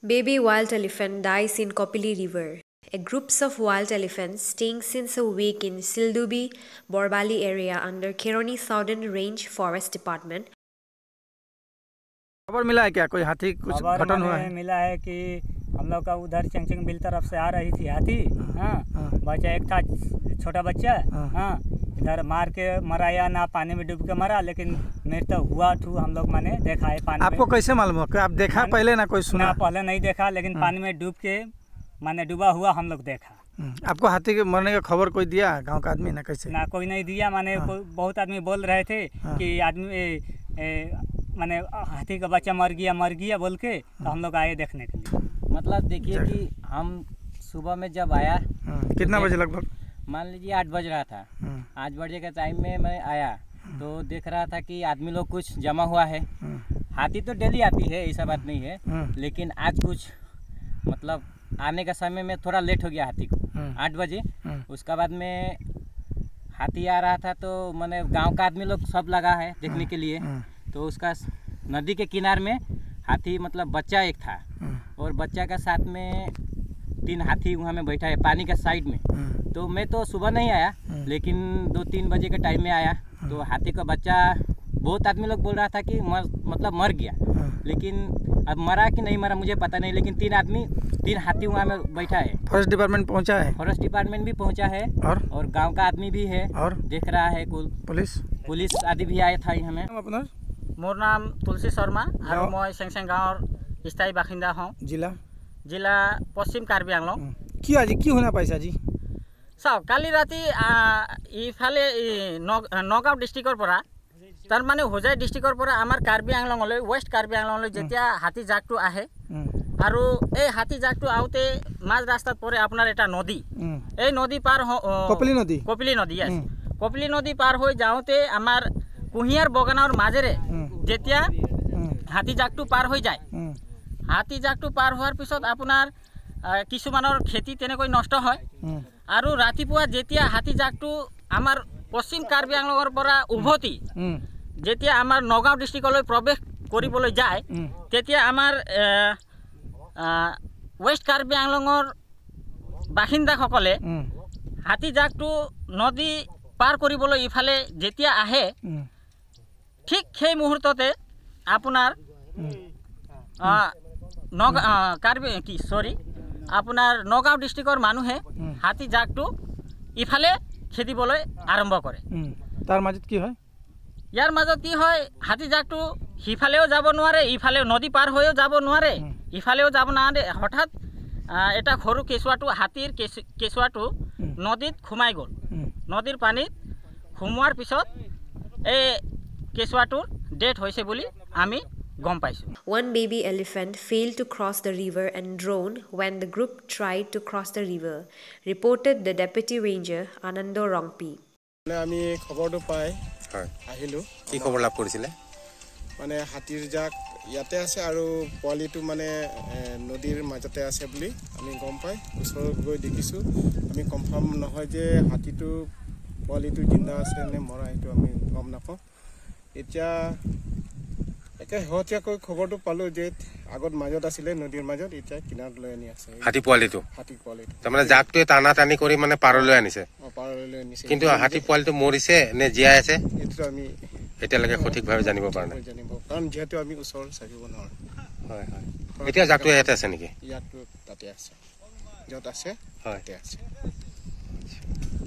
Baby wild elephant dies in Kopili River. A groups of wild elephants staying since a week in Sildubi, Borbali area under Keroni Southern Range Forest Department. खबर मिला है क्या कोई हाथी कुछ घटन हुआ है? मिला है कि हम लोग का उधर चंगचंग बिल तरफ से आ रही थी हाथी। बच्चा एक था छोटा बच्चा। इधर मार के मरा या ना पानी में डूब के मरा, लेकिन मेरे तो हुआ ठू हम लोग मैंने देखा है पानी। आपको कैसे मालूम है? आप देखा पहले ना कोई सुना? पहले नहीं देखा, लेकिन पानी में डूब के मैंने डूबा हुआ हम लोग देखा। आपको हाथी के मरने का खबर कोई दिया गांव का आदमी? ना कैसे? ना कोई नहीं दिया। मैंने बहुत आदमी बोल रहे थे कि आदमी मैंने हाथी का बच्चा मर गया बोल के, तो हम लोग आए देखने के लिए। मतलब देखिए कि हम सुबह में जब आया, कितना बजे लगभग? मान लीजिए 8 बज रहा था। 8 बजे के टाइम में मैं आया तो देख रहा था कि आदमी लोग कुछ जमा हुआ है। हाथी तो डेली आती है, ऐसा बात नहीं है, लेकिन आज कुछ मतलब आने का समय में थोड़ा लेट हो गया हाथी को। 8 बजे उसका बाद में हाथी आ रहा था तो मैंने गांव का आदमी लोग सब लगा है देखने के लिए। तो उसका नदी के किनारे में हाथी मतलब बच्चा एक था, और बच्चा का साथ में 3 हाथी वहाँ में बैठा है पानी का साइड में। तो मैं तो सुबह नहीं आया, लेकिन 2-3 बजे के टाइम में आया तो हाथी का बच्चा, बहुत आदमी लोग बोल रहा था कि मतलब मर गया, लेकिन अब मरा कि नहीं मरा मुझे पता नहीं, लेकिन 3 हाथी वहाँ में बैठा है। फॉरेस्ट डिपार्टमेंट पहुँचा है? फॉरेस्ट डिपार्टमेंट भी पहुँचा है, और गाँव का आदमी भी है और देख रहा है। कुल पुलिस आदि भी आया था यहाँ में। अपना मोर नाम तुलसी शर्मा और मैं सेंगसेंग गाँव स्थायी बासिंदा हूँ। जिला पश्चिम कार्बी आंगलং। কি হোনা পাইছা জি? চাওক, কালি ৰাতি ইফালে নগাঁও ডিষ্ট্ৰিক্টৰ পৰা, তাৰমানে হোজাই ডিষ্ট্ৰিক্টৰ পৰা আমাৰ কাৰ্বি আংলঙলৈ, ৱেষ্ট কাৰ্বি আংলঙলৈ যেতিয়া হাতী জাকটো আহে, আৰু এই হাতী জাকটো আহোঁতে মাজ ৰাস্তাত পৰে আপোনাৰ এটা নদী। এই নদী পাৰ কপিলি নদী কপিলি নদী পাৰ হৈ যাওঁতে আমাৰ কুঁহিয়াৰ বাগানৰ মাজেৰে যেতিয়া হাতী জাকটো পাৰ হৈ যায়, হাতী জাকটো পাৰ হোৱাৰ পিছত আপোনাৰ কিছুমানৰ খেতি তেনেকৈ নষ্ট হয়। আৰু ৰাতিপুৱা যেতিয়া হাতী জাকটো আমাৰ পশ্চিম কাৰ্বি আংলঙৰ পৰা উভতি যেতিয়া আমাৰ নগাঁও ডিষ্ট্ৰিক্টলৈ প্ৰৱেশ কৰিবলৈ যায়, তেতিয়া আমাৰ ৱেষ্ট কাৰ্বি আংলঙৰ বাসিন্দাসকলে হাতী জাকটো নদী পাৰ কৰিবলৈ ইফালে যেতিয়া আহে, ঠিক সেই মুহূৰ্ততে আপোনাৰ আপোনাৰ নগাঁও ডিষ্ট্ৰিক্টৰ মানুহে হাতী জাকটো ইফালে খেদিবলৈ আৰম্ভ কৰে। তাৰ মাজত কি হয়? ইয়াৰ মাজত কি হয়, হাতী জাকটো সিফালেও যাব নোৱাৰে, ইফালেও নদী পাৰ হৈও যাব নোৱাৰে, ইফালেও যাব নোৱাৰে। হঠাৎ এটা সৰু কেঁচুৱাটো, হাতীৰ কেঁচুৱাটো নদীত সোমাই গ'ল। নদীৰ পানীত সোমোৱাৰ পিছত এই কেঁচুৱাটোৰ ডেথ হৈছে বুলি আমি গম পাইছোঁ। One baby elephant failed to cross the river and drowned when the group tried to cross the river, reported the deputy ranger Anando Rongpi. আমি খবৰটো পাই আহিলোঁ। কি খবৰ লাভ কৰিছিলে? মানে হাতীৰ জাক ইয়াতে আছে আৰু পোৱালিটো মানে নদীৰ মাজতে আছে বুলি আমি গম পাই ওচৰত গৈ দেখিছোঁ। আমি কনফাৰ্ম নহয় যে হাতীটো পোৱালিটো জিন্দা আছে নে মৰা, সেইটো আমি গম নাপাওঁ। এতিয়া একে হতিয়াকৈ খবৰটো পালোঁ যে আগত মাজত আছিলে, নদীৰ মাজত, এতিয়া কিনাৰত লৈ আনি আছে হাতী পোৱালিটো। তাৰমানে জাকটোৱে টানা টানি কৰি মানে পাৰলৈ আনিছে। পাৰলৈ আনিছে, কিন্তু হাতী পোৱালিটো মৰিছে নে জীয়াই আছে এইটো আমি এতিয়ালৈকে সঠিকভাৱে জানিব পৰা নাই, কাৰণ যিহেতু আমি ওচৰত থাকিব নোৱাৰোঁ। হয়। এতিয়া জাকটো ইয়াতে আছে নেকি? ইয়াতো তাতে আছে, য'ত আছে তাতে আছে।